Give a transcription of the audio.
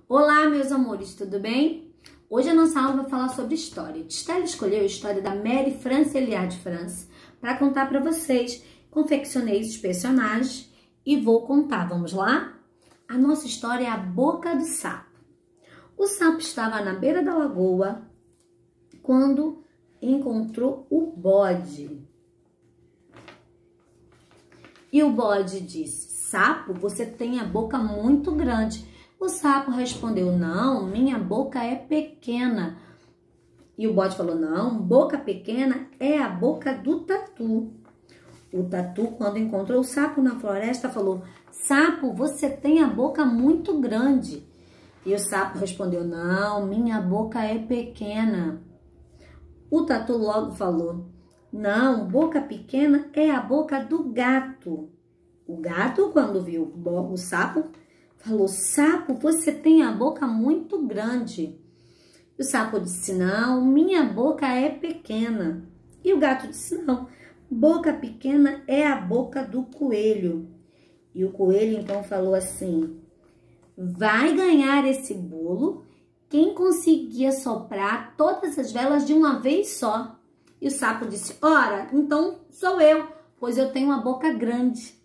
Olá, meus amores, tudo bem? Hoje a nossa aula vai falar sobre história. Estela escolheu a história da Mary France Eliade France para contar para vocês. Confeccionei os personagens e vou contar. Vamos lá? A nossa história é a Boca do Sapo. O sapo estava na beira da lagoa quando encontrou o bode. E o bode disse: "Sapo, você tem a boca muito grande." O sapo respondeu: "Não, minha boca é pequena." E o bode falou: "Não, boca pequena é a boca do tatu." O tatu, quando encontrou o sapo na floresta, falou: "Sapo, você tem a boca muito grande." E o sapo respondeu: "Não, minha boca é pequena." O tatu logo falou: "Não, boca pequena é a boca do gato." O gato, quando viu o sapo, falou: "Sapo, você tem a boca muito grande." O sapo disse: "Não, minha boca é pequena." E o gato disse: "Não, boca pequena é a boca do coelho." E o coelho então falou assim: "Vai ganhar esse bolo quem conseguir assoprar todas as velas de uma vez só." E o sapo disse: "Ora, então sou eu, pois eu tenho uma boca grande."